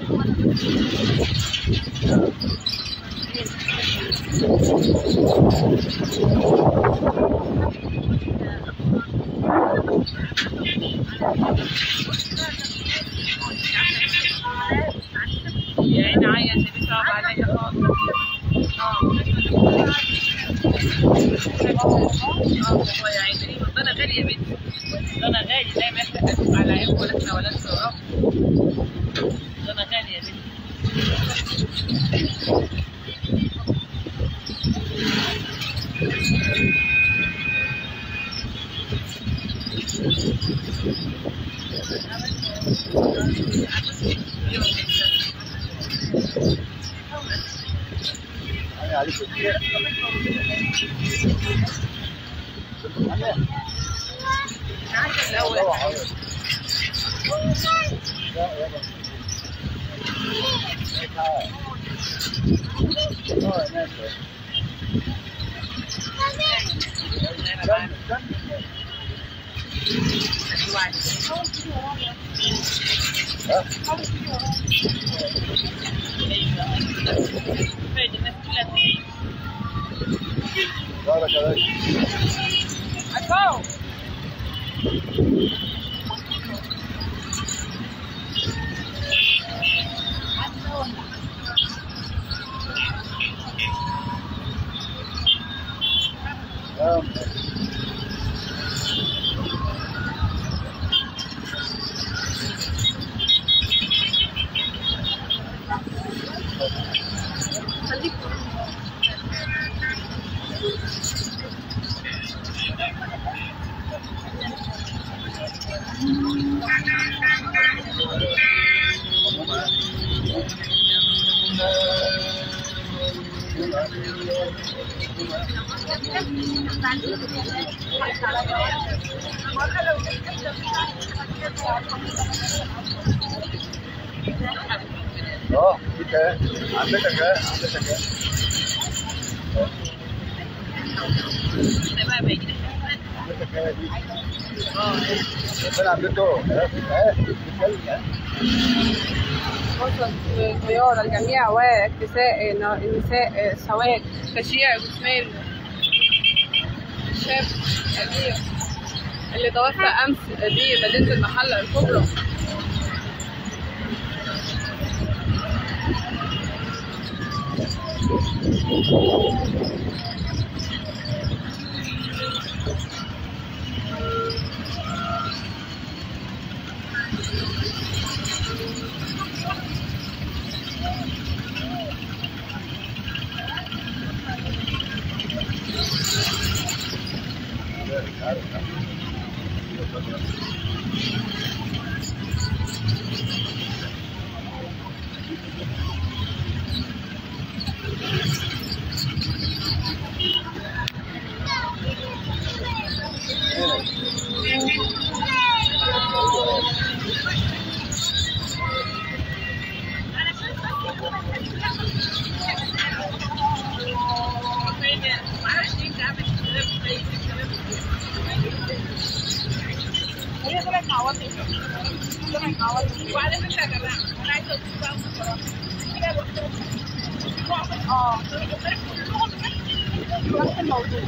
يعني عيل بيصعب عليا خالص. هو يا عيني البطانة غالية يا بنتي، البطانة غالي زي ما احنا بندفع على عيب ولا احنا ولا انتوا وراكم. البطانة غالية يا بنتي. وصلت طيارة الجميع واكتساء النساء سواد تشييع جثمان الشاب أبيه اللي توفى أمس بمدينة المحلة الكبرى. وعلى فكرة يا جماعة أنا عايزة أقول بقى بصراحة كده نفس الموضوع.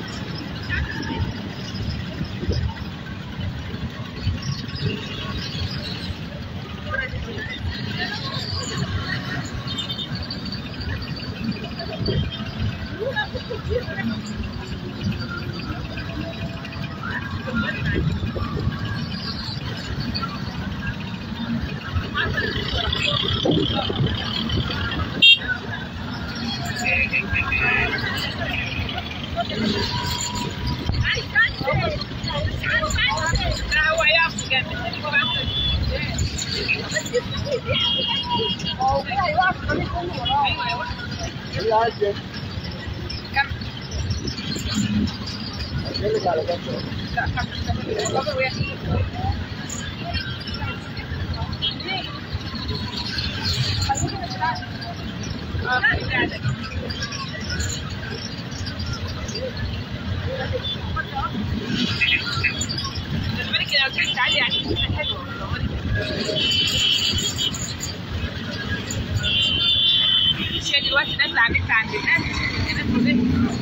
دلوقتي نازله على النت عند الناس الناس مضيفه.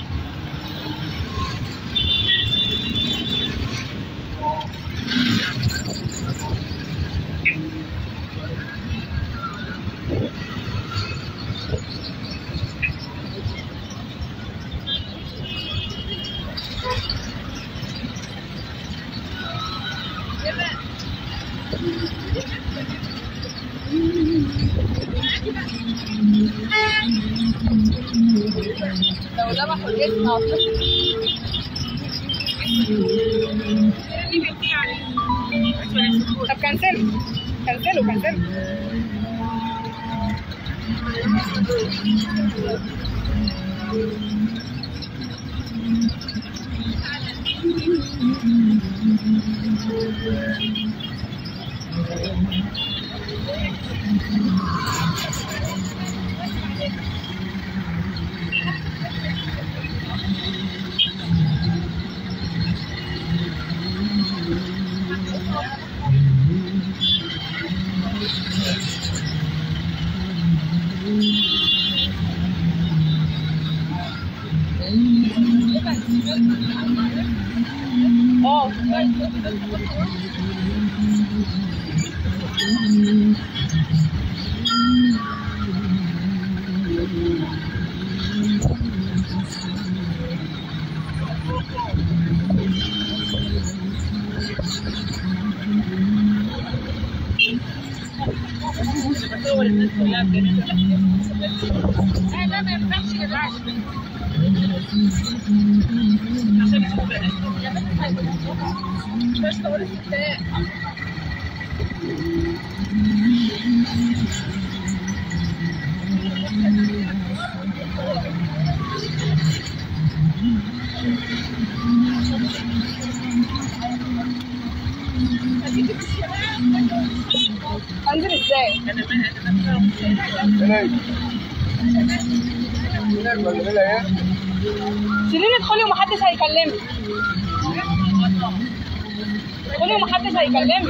لو لمحوا الاسم اعتقد طب كنسلوا كنسلوا. بصور الناس كلها بجد. لا ما ينفعش يا جماعه عشان يا بنت مش صور الستات. انزل ازاي؟ شيلين ادخلي ومحدش هيكلمك. ادخلي ومحدش هيكلمك.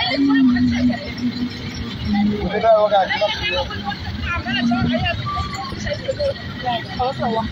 خلاص روحي.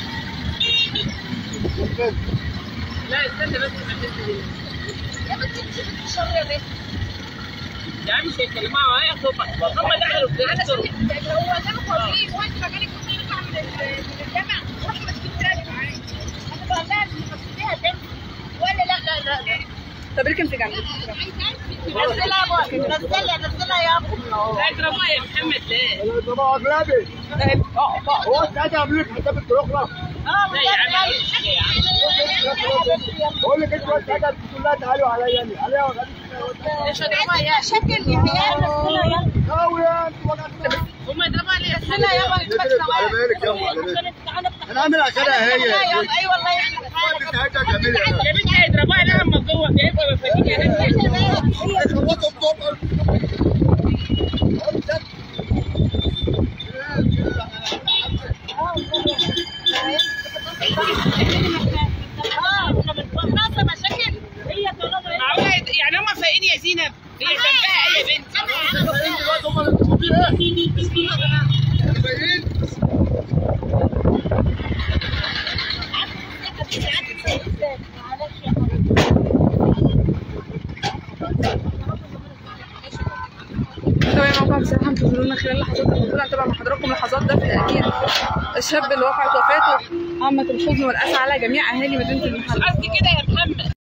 لا استنى بس يا بنتي الشر يا بنتي. يا عم مش هيتكلموا معايا هم دخلوا في الدكتور. هو كانوا فاضيين وانت مكانك كنت تطلع من الجامع روحي مسكين تاني معايا. هتبقى لازم تمسكيها تاني ولا لا. طب اركن في جنبك. نزلها يا ابو نزلها يا ابو. لا اضربوها يا محمد لا. اضربوها اغلبي. هو انت قبلك حساب التروخله. لا يا عم يا عم. بقول لك انت وانت كلها تعالوا عليا عليا وغادي. ايش اضربها يا شكل يا حياه نزلها يلا. يا انت وقعت. هم يضربوها ليه؟ نزلها يلا على بالك يلا. انا اعمل عشانها هي. اي والله يعني. يا بنتي هيضربوها لما جوه بيبقى مفاتيح يا بنتي. يعني هم فايقين يا زينب هي ذنبها ايه يا بنتي؟ طبعا موقع بصراحه انتظروا لنا خلال اللحظات المقبله هنتابع مع حضراتكم لحظات دفن اكيد الشاب اللي وقعت وفاته عامه الحزن والاسى على جميع اهالي مدينه المحله. قصدي كده يا محمد.